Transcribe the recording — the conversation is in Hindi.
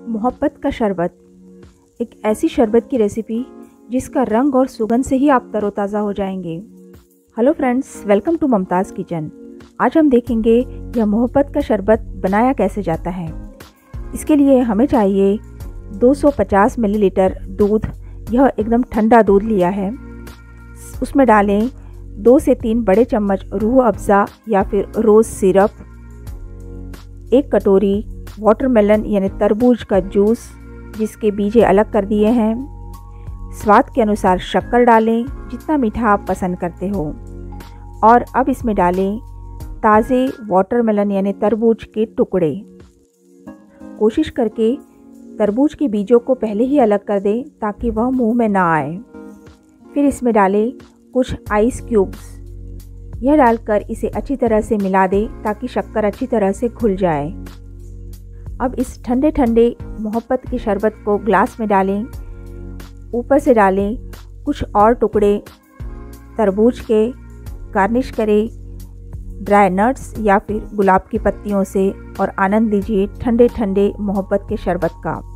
मोहब्बत का शरबत, एक ऐसी शरबत की रेसिपी जिसका रंग और सुगंध से ही आप तरोताज़ा हो जाएंगे। Hello friends, welcome to Mumtaz kitchen. आज हम देखेंगे यह मोहब्बत का शरबत बनाया कैसे जाता है। इसके लिए हमें चाहिए 250 मिलीलीटर दूध। यह एकदम ठंडा दूध लिया है। उसमें डालें 2 से 3 बड़े चम्मच रूह अफ़ज़ा या फिर रोज़ सिरप, 1 कटोरी वाटरमेलन यानी तरबूज का जूस जिसके बीजे अलग कर दिए हैं। स्वाद के अनुसार शक्कर डालें, जितना मीठा आप पसंद करते हो। और अब इसमें डालें ताज़े वाटरमेलन यानी तरबूज के टुकड़े। कोशिश करके तरबूज के बीजों को पहले ही अलग कर दें ताकि वह मुंह में ना आए। फिर इसमें डालें कुछ आइस क्यूब्स। यह डालकर इसे अच्छी तरह से मिला दें ताकि शक्कर अच्छी तरह से घुल जाए। अब इस ठंडे ठंडे मोहब्बत के शरबत को ग्लास में डालें। ऊपर से डालें कुछ और टुकड़े तरबूज के। गार्निश करें ड्राई नट्स या फिर गुलाब की पत्तियों से और आनंद लीजिए ठंडे ठंडे मोहब्बत के शरबत का।